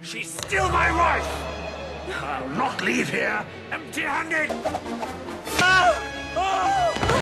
She's still my wife! I'll not leave here empty-handed!